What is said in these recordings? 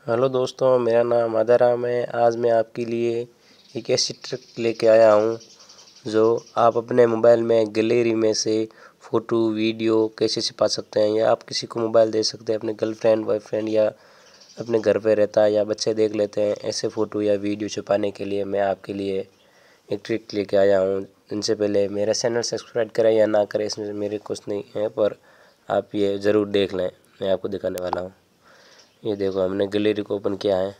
Hello दोस्तों, मेरा नाम आदाराम है। आज मैं आपके लिए एक ऐसी ट्रिक लेके आया हूँ जो आप अपने मोबाइल में गैलरी में से फ़ोटो वीडियो कैसे छिपा सकते हैं, या आप किसी को मोबाइल दे सकते हैं, अपने गर्लफ्रेंड बॉयफ्रेंड या अपने घर पे रहता है या बच्चे देख लेते हैं। ऐसे फ़ोटो या वीडियो छुपाने के लिए मैं आपके लिए एक ट्रिक लेके आया हूँ। इनसे पहले मेरा चैनल सब्सक्राइब करें या ना करें, इसमें मेरे कुछ नहीं है, पर आप ये ज़रूर देख लें। मैं आपको दिखाने वाला हूँ। ये देखो, हमने गैलरी को ओपन किया है,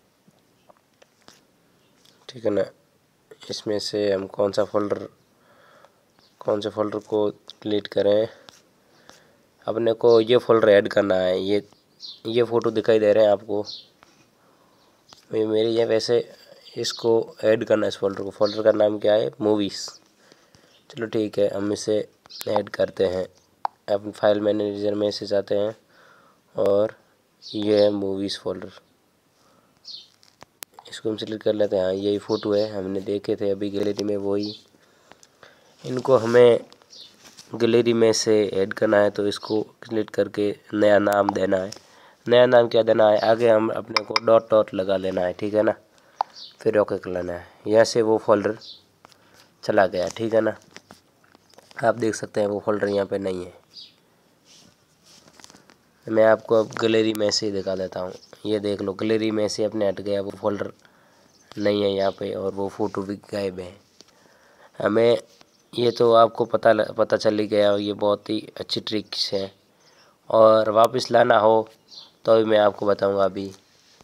ठीक है ना। इसमें से हम कौन से फोल्डर को डिलीट करें। अपने को ये फोल्डर ऐड करना है। ये फ़ोटो दिखाई दे रहे हैं आपको, ये मेरी है। वैसे इसको ऐड करना है, इस फोल्डर का नाम क्या है, मूवीज़। चलो ठीक है, हम इसे ऐड करते हैं। अपन फाइल मैनेजर में से जाते हैं और ये है मूवीज़ फोल्डर, इसको हम सिलेक्ट कर लेते हैं। हाँ, यही फ़ोटो है, हमने देखे थे अभी गैलरी में, वही। इनको हमें गैलरी में से ऐड करना है, तो इसको सिलेक्ट करके नया नाम देना है। नया नाम क्या देना है, आगे हम अपने को डॉट डॉट लगा लेना है, ठीक है ना। फिर ओके कर लेना है। यहाँ से वो फोल्डर चला गया, ठीक है ना। आप देख सकते हैं वो फोल्डर यहाँ पे नहीं है। मैं आपको अब गैलरी में से ही दिखा देता हूँ। ये देख लो, गैलरी में से अपने हट गया, वो फोल्डर नहीं है यहाँ पे, और वो फ़ोटो भी गायब है। हमें ये तो आपको पता चल ही गया, ये बहुत ही अच्छी ट्रिक्स है। और वापस लाना हो तो अभी मैं आपको बताऊंगा। अभी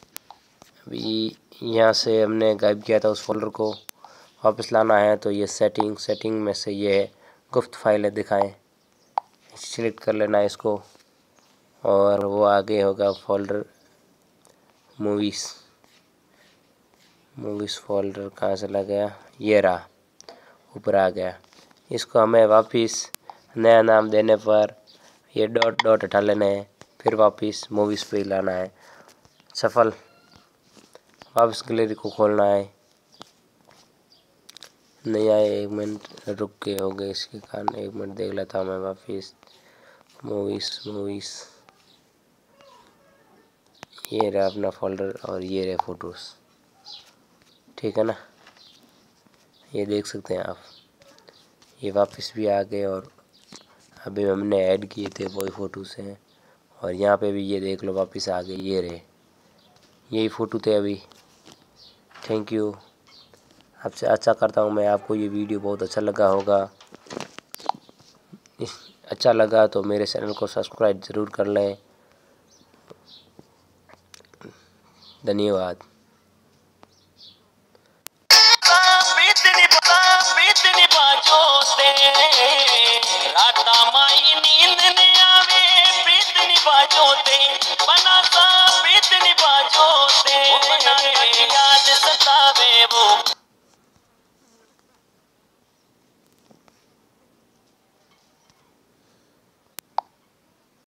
यहाँ से हमने गायब किया था उस फोल्डर को, वापस लाना है तो ये सेटिंग में से ये गुप्त फाइलें दिखाएं, सिलेक्ट कर लेना है इसको, और वो आगे होगा फोल्डर मूवीज़ फोल्डर। कहाँ चला गया, ये रहा, ऊपर आ गया। इसको हमें वापस नया नाम देने पर ये डॉट डॉट हटा लेना है, फिर वापस मूवीज़ पे लाना है। सफल। वापस गैलरी को खोलना है। नहीं आए, 1 मिनट रुक के हो गए, इसके कारण 1 मिनट देख लेता हूँ मैं। वापस मूवीज़ ये रहा अपना फोल्डर, और ये रहे फ़ोटोज़, ठीक है ना। ये देख सकते हैं आप, ये वापस भी आ गए, और अभी हमने ऐड किए थे वही फ़ोटोज़ हैं। और यहाँ पे भी ये देख लो, वापस आ गए, ये रहे, यही फ़ोटो थे अभी। Thank you. आपसे आशा करता हूँ मैं आपको ये वीडियो बहुत अच्छा लगा होगा। अच्छा लगा तो मेरे चैनल को सब्सक्राइब ज़रूर कर लें। धन्यवाद। याद सतावे वो।